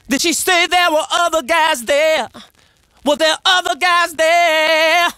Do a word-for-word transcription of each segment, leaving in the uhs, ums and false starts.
Did she say there were other guys there? Were there other guys there?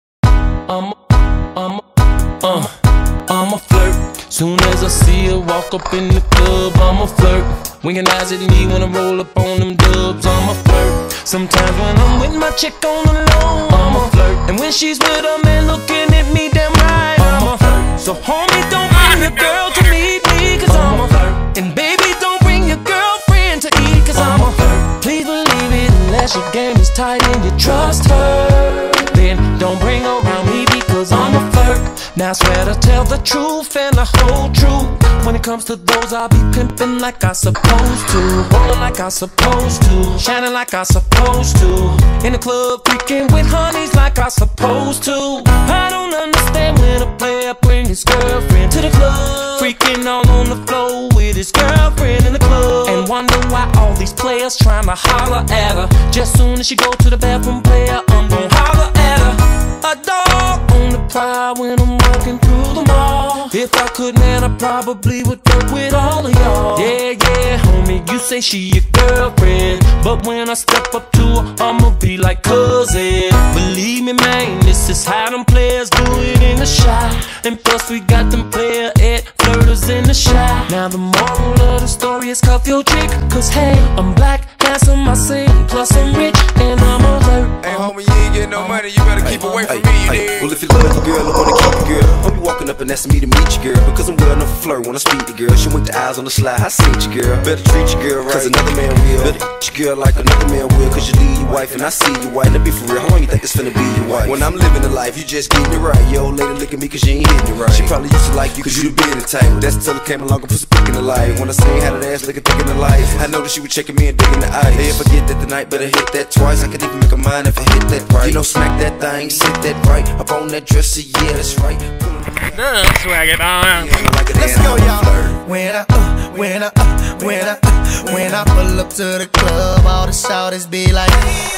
I'm a, I'm a, uh, I'm a flirt. Soon as I see her walk up in the club, I'm a flirt. Winking eyes at me when I roll up on them dubs, I'm a flirt. Sometimes when I'm with my chick on the low, I'm a flirt. And when she's with a man looking at me damn right, I'm a flirt. So homie, don't bring your girl to meet me, cause I'm a flirt. And baby, don't bring your girlfriend to eat, cause I'm a flirt. Please believe it, unless your game is tight and you trust her, then don't bring her around me because I'm a flirt. Now I swear to tell the truth and the whole truth. When it comes to those, I'll be pimping like I supposed to, rolling like I supposed to, shining like I supposed to, in the club freaking with honeys like I supposed to. I don't understand when a player bring his girlfriend to the club, freaking all on the floor with his girlfriend in the club, and wonder why all these players trying to holler at her. Just soon as she go to the bathroom, player, I'm gon' holler at her. A dog on the prowl when I'm walking through the mall. If I could, man, I probably would fuck with all of y'all. Yeah, yeah, homie, you say she your girlfriend, but when I step up to her, I'ma be like cousin. Believe me, man, this is how them players do it in the shot. And plus we got them player at flirters in the shot. Now the moral of the story is cuff your chick, cause hey, I'm black, handsome, I sing, plus I'm rich, and I'm alert. Hey homie, you ain't getting no money, you better keep away from me, you dig? Well, if you love your girl, I wanna keep your girl. Don't be walking up and asking me to meet your girl, because I'm well enough to flirt when I speak to girl. She went the eyes on the slide, I seen your girl. Better treat your girl right, cause another man will. Better treat your girl like another man will, cause you leave your wife and I see you white. Now be for real, how long you think it's finna be your wife? When I'm living the life, you just getting it right. Yo, lady look at me cause you ain't hitting it right. She probably used to like you cause you the been the type. That's until it came along and put some pick in the light. When I seen how that ass looking thick in the light, I know that she was checking me and digging the eyes. Hey, if I get that tonight, better hit that twice. I could even make a mind if I hit that right. You know, smack that thing, sit that right up on that dresser, yeah, that's right. Swag it on. Let's go, y'all. When I, uh, when I, uh, when I, uh, when I pull up to the club, all the shawties be like,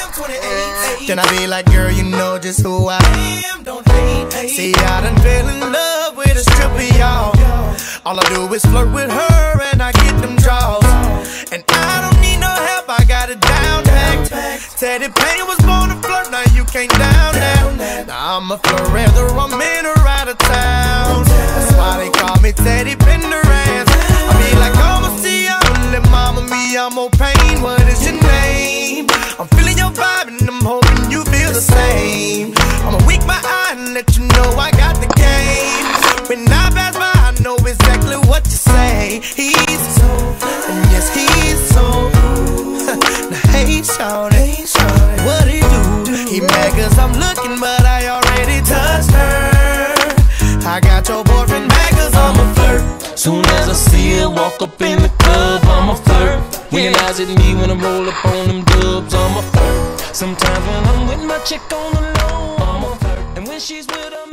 then I be like, girl, you know just who I am. Don't hate. See, I done fell in love with a stripper, y'all. All I do is flirt with her and I get them draws. And I don't need no help, I got it down packed. Teddy Payne was born to flirt, now you can't down that. Now I'm a flirt whether I'm in or out of town. That's why they call me Teddy Pendergrass. I be like, I'ma see ya, let mama me, I'm more pain. What is your name? I'm feeling your vibe and I'm hoping you feel the same. I'ma wink my eye and let you know I got the game. When I pass by, I know exactly what you say. He's so and yes, he's so cool. Now hey, shawty, what he do? He mad cause I'm looking, but I already touched her. I got your boyfriend mad cause I'm a flirt. Soon as I see her walk up in the club, I'm a flirt. Winking eyes at me when I roll up on them dubs, I'm a flirt. Sometimes when I'm with my chick on the low, I'm a flirt. And when she's with her